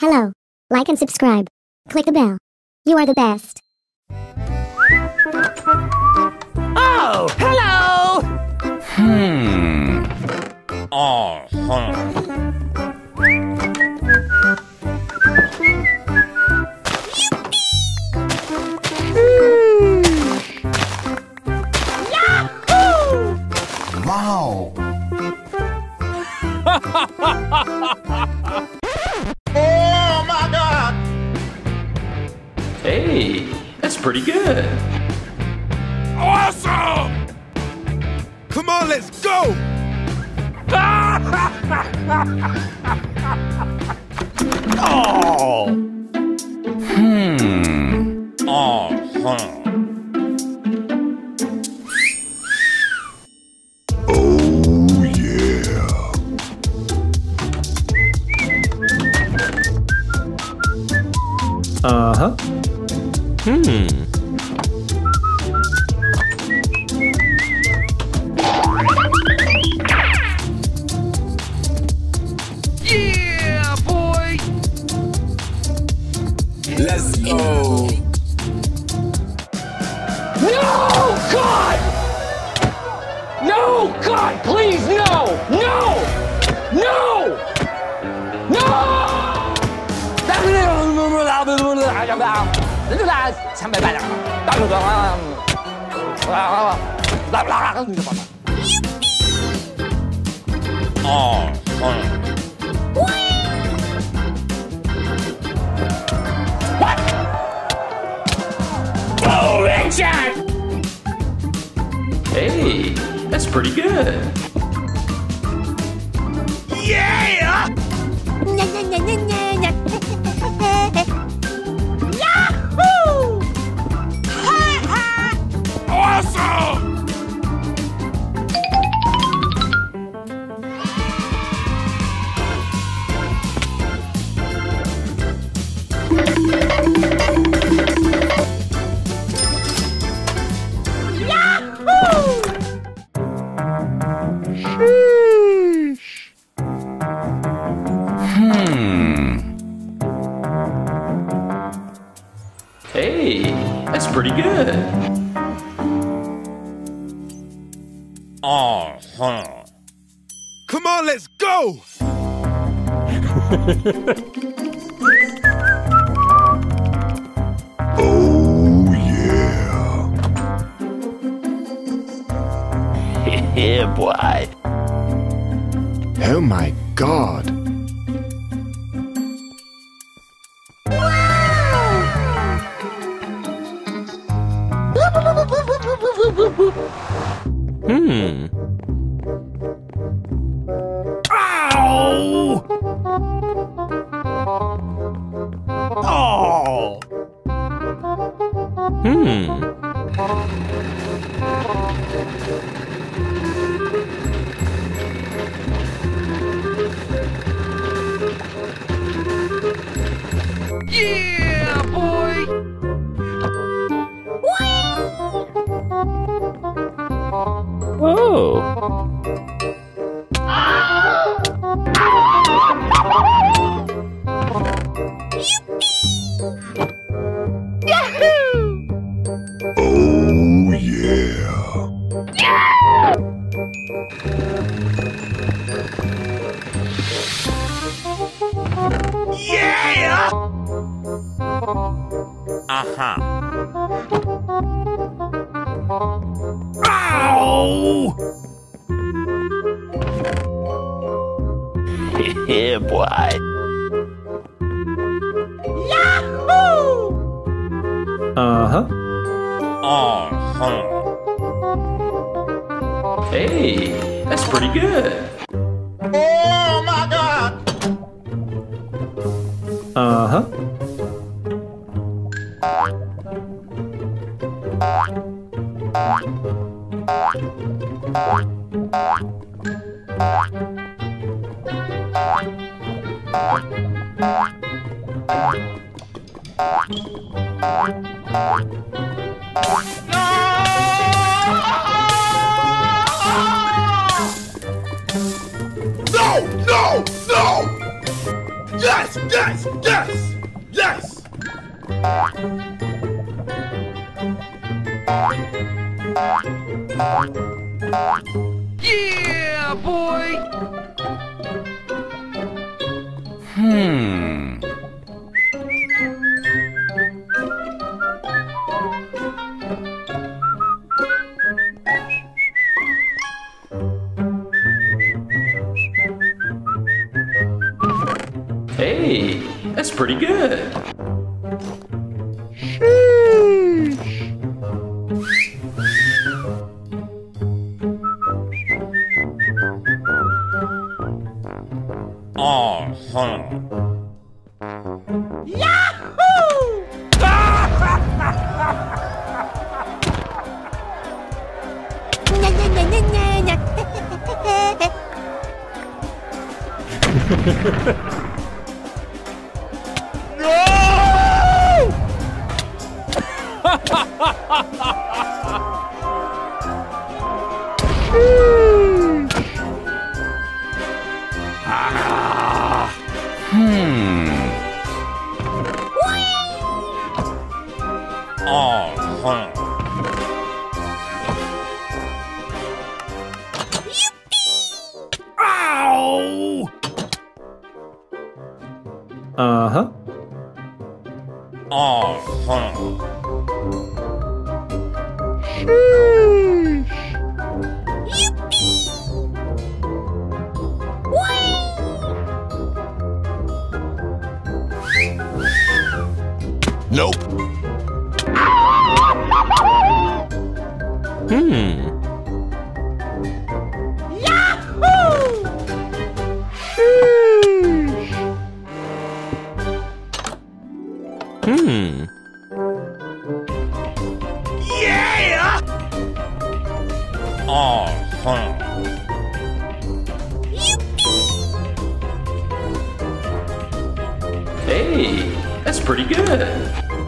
Hello. Like and subscribe. Click the bell. You are the best. Oh, hello! Oh, Yahoo! Wow! oh my God! Hey, that's pretty good. Awesome! Come on, let's go! Oh! Oh yeah! Uh-huh. Yeah, boy! Let's go! No, God! No, God, please, no! No! No! No! 哦，Richard! Hey, that's pretty good. Yeah! Yahoo! Awesome! Hey, that's pretty good. Come on, let's go! Oh yeah! Yeah, boy. Oh my God! Ow! Oh! Yeah, boy! Oh. Oh yeah! Yeah! Uh-huh. Ow! Yeah, boy. Uh-huh. Uh-huh. Hey, that's pretty good. Oh my God! Uh-huh. No! No! No! Yes! Yes! Yes! Yes! Yes! Yeah, boy! Hey, that's pretty good. Ow! Uh-huh. Nope. Yeah! Hey, that's pretty good.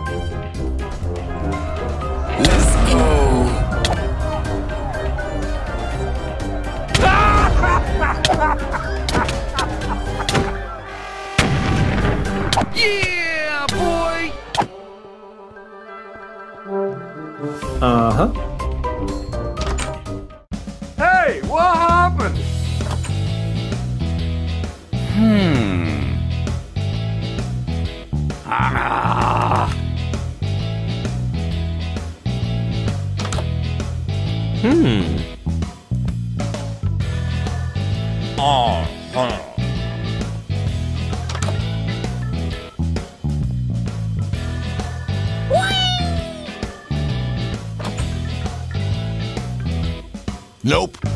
Yeah, boy! Uh-huh. Hey, what happened? Nope.